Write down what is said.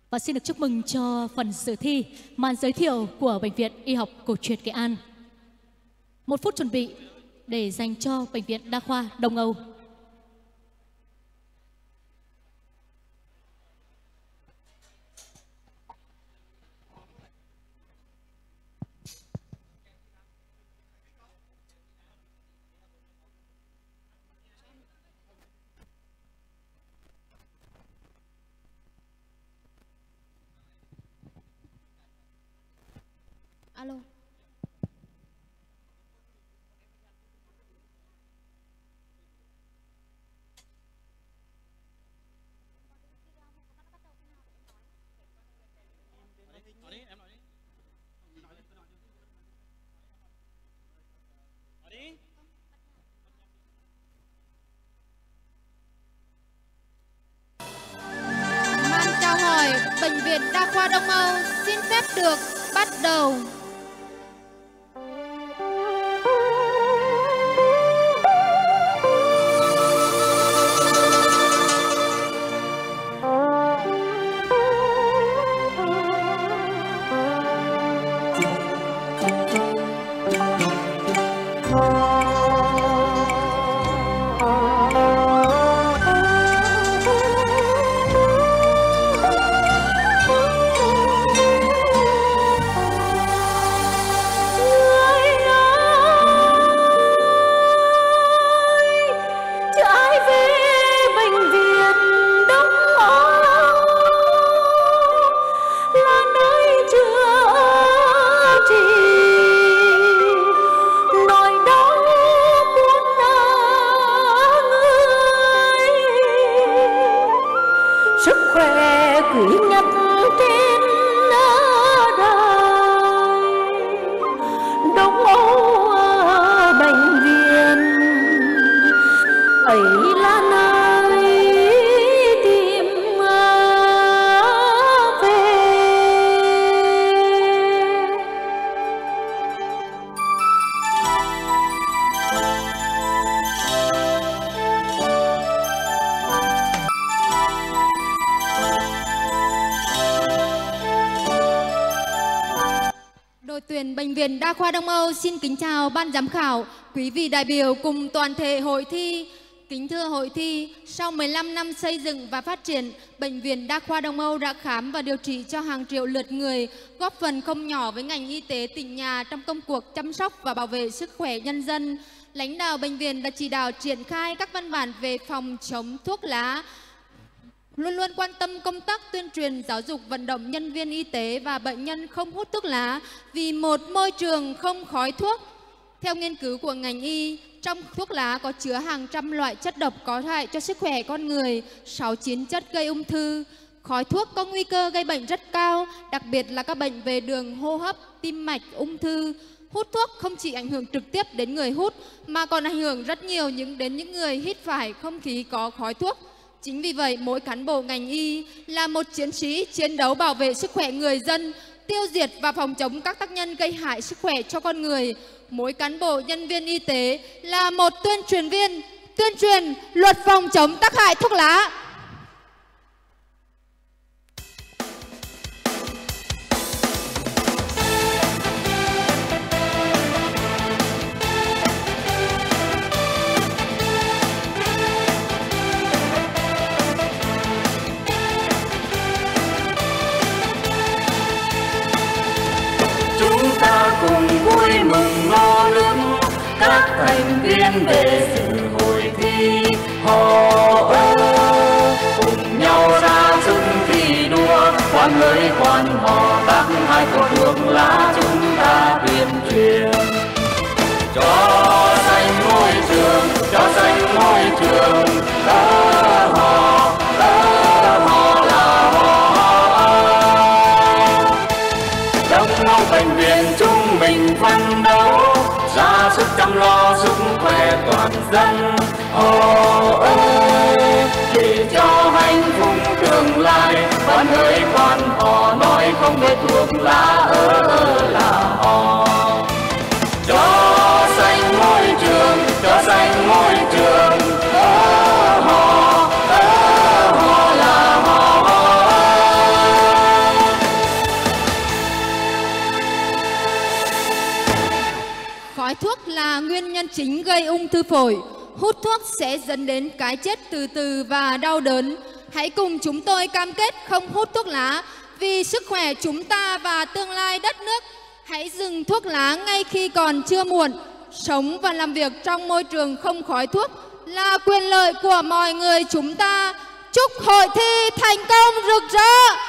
Và xin được chúc mừng cho phần dự thi, màn giới thiệu của Bệnh viện Y học Cổ truyền Nghệ An. 1 phút chuẩn bị để dành cho Bệnh viện Đa khoa Đông Âu. Alo. Màn chào hỏi Bệnh viện Đa khoa Đông Âu xin phép được bắt đầu. Đội tuyển Bệnh viện Đa khoa Đông Âu xin kính chào ban giám khảo, quý vị đại biểu cùng toàn thể hội thi. Kính thưa hội thi, sau 15 năm xây dựng và phát triển, Bệnh viện Đa khoa Đông Âu đã khám và điều trị cho hàng triệu lượt người, góp phần không nhỏ với ngành y tế tỉnh nhà trong công cuộc chăm sóc và bảo vệ sức khỏe nhân dân. Lãnh đạo bệnh viện đã chỉ đạo triển khai các văn bản về phòng chống thuốc lá, luôn luôn quan tâm công tác tuyên truyền giáo dục vận động nhân viên y tế và bệnh nhân không hút thuốc lá vì một môi trường không khói thuốc. Theo nghiên cứu của ngành y, trong thuốc lá có chứa hàng trăm loại chất độc có hại cho sức khỏe con người, 69 chất gây ung thư. Khói thuốc có nguy cơ gây bệnh rất cao, đặc biệt là các bệnh về đường hô hấp, tim mạch, ung thư. Hút thuốc không chỉ ảnh hưởng trực tiếp đến người hút mà còn ảnh hưởng rất nhiều đến những người hít phải không khí có khói thuốc. Chính vì vậy, mỗi cán bộ ngành y là một chiến sĩ chiến đấu bảo vệ sức khỏe người dân, tiêu diệt và phòng chống các tác nhân gây hại sức khỏe cho con người. Mỗi cán bộ nhân viên y tế là một tuyên truyền viên, tuyên truyền luật phòng chống tác hại thuốc lá. Cùng vui mừng nô nức các thành viên về sự hội thi, hò cùng nhau ra sức thi đua, khoan hỡi khoan hò tác hai của thuốc lá chúng ta tuyên truyền cho xanh môi trường, cho xanh môi trường. Hò là hò Đông Âu bệnh viện chúng mình phấn đấu ra sức chăm lo sức khỏe toàn dân. Chỉ cho hạnh phúc tương lai, khoan hỡi khoan hò nói không để thuốc lá là hò. Cho xanh môi trường, cho xanh môi trường. Hò là hò. khói thuốc là nguyên nhân chính gây ung thư phổi. Hút thuốc sẽ dẫn đến cái chết từ từ và đau đớn. Hãy cùng chúng tôi cam kết không hút thuốc lá vì sức khỏe chúng ta và tương lai đất nước. Hãy dừng thuốc lá ngay khi còn chưa muộn. Sống và làm việc trong môi trường không khói thuốc là quyền lợi của mọi người chúng ta. Chúc hội thi thành công rực rỡ.